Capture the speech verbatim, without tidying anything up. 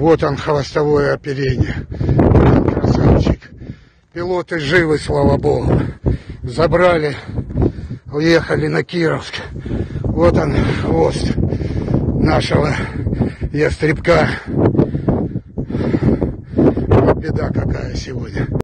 Вот он, хвостовое оперение. Красавчик. Пилоты живы, слава богу. Забрали, уехали на Кировск. Вот он, хвост нашего ястребка. Вот беда какая сегодня.